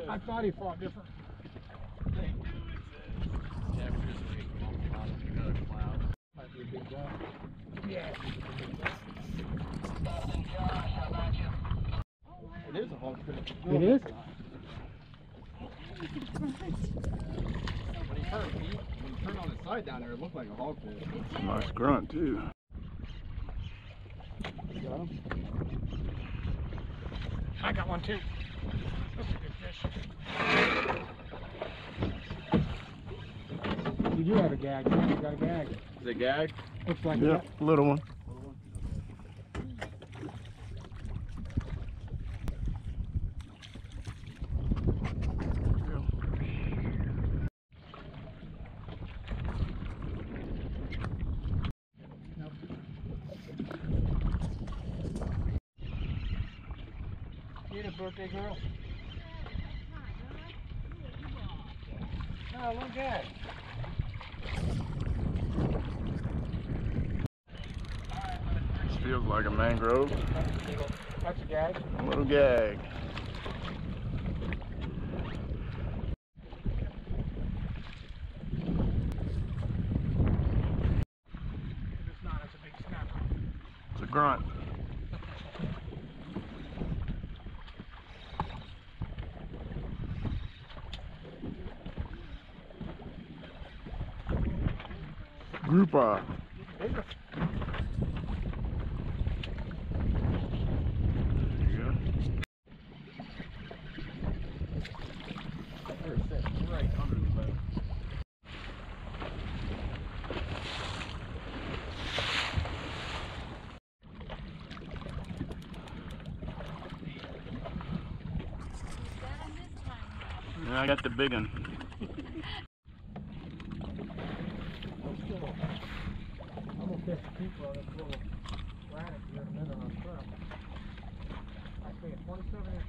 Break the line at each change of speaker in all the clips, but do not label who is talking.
I thought he fought different. Might be a big guy. Yeah.
It is a hogfish.
It is?
When he turned on his side down there, it looked like a hogfish.
Nice grunt too.
You got him?
I got one too. That's a good fish. You do have a gag. You got a gag.
Is it gag?
Looks like
Yeah,
that.
little one.
Get a birthday girl. Oh, look at it.
This feels like a mangrove.
That's a gag.
A little gag.
It's not, it's a big snapper.
It's a grunt. Grouper.
Bigger.
There you go.
They're sitting right under the boat.
Yeah, I got the big one.
I'm gonna catch the people on this little granite here in a minute on shrimp. Actually, a 27 inch.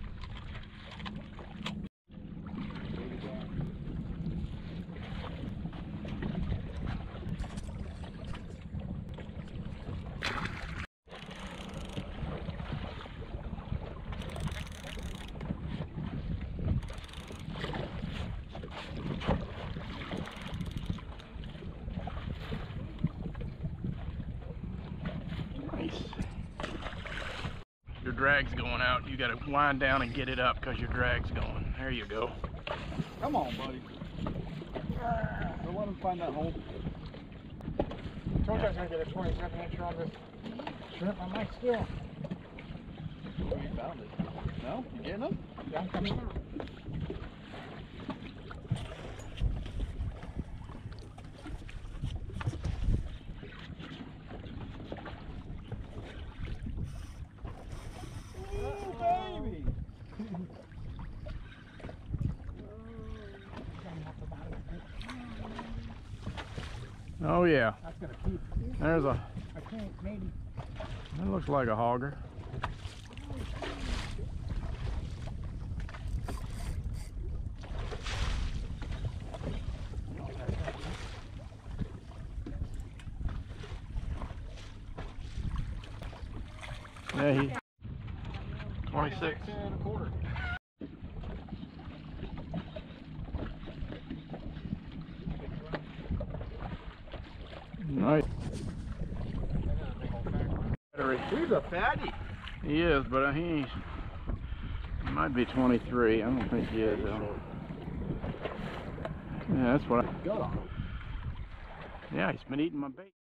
Nice. Your drag's going out. You gotta wind down and get it up because your drag's going. There you go.
Come on, buddy. Don't let him find that hole.
Told you I was gonna get a 27 inch on this shrimp. I might still.
Oh, you found it. No? You getting him?
Yeah, I'm coming out.
Baby!
Oh yeah.
That's gonna keep.
There's a.
I can't, maybe.
That looks like a hogger. Yeah, he 26.
And a quarter.
Nice.
He's a fatty.
He is, but he might be 23. I don't think he is though. Yeah, that's what I.
Got him.
Yeah, he's been eating my bait.